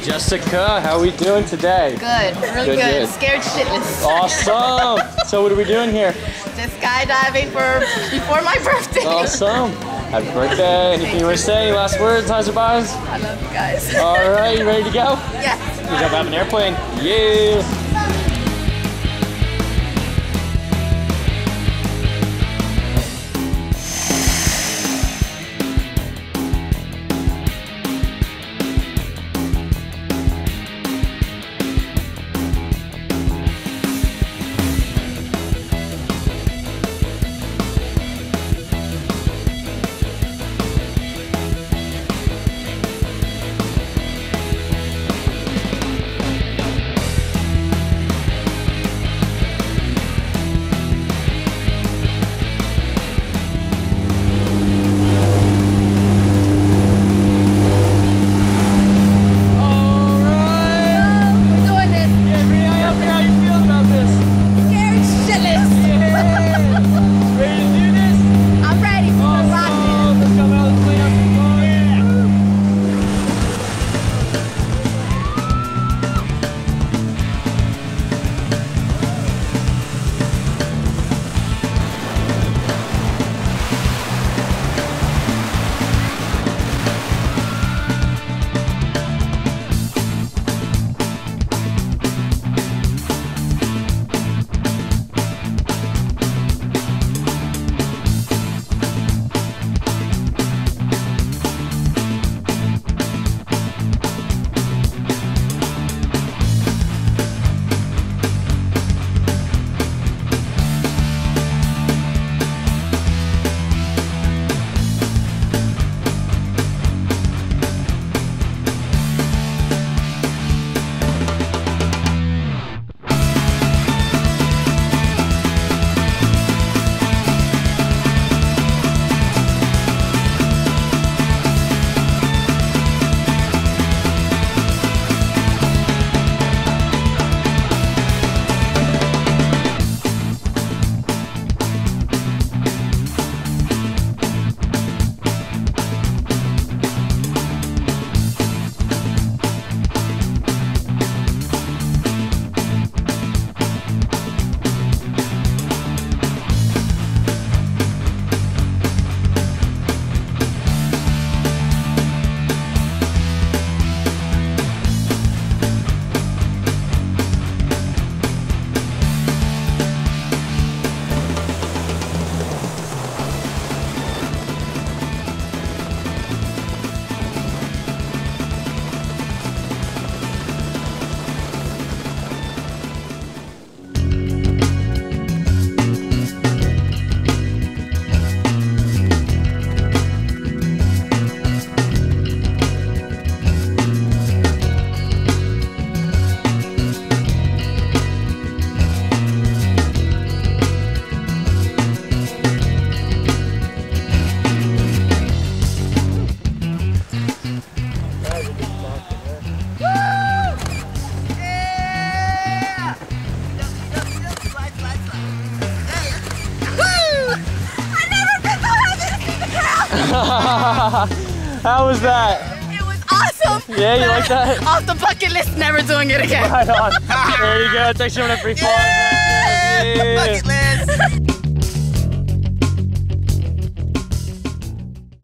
Jessica, how are we doing today? Good, really good. Scared shitless. Awesome. So what are we doing here? Just skydiving before my birthday. Awesome. Happy birthday. Anything you want to say? Any last words, highs or buys? I love you guys. All right, you ready to go? Yes. Good job having an airplane. Yeah. How was that? It was awesome. Yeah, you like that? Off the bucket list, never doing it again. Right on. There you go. Thanks for having a free fall. Yeah, bucket list.